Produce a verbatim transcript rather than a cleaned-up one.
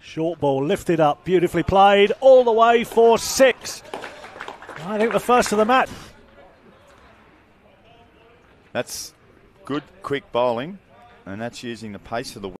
Short ball lifted up, beautifully played, all the way for six. I think the first of the match. That's good, quick bowling, and that's using the pace of the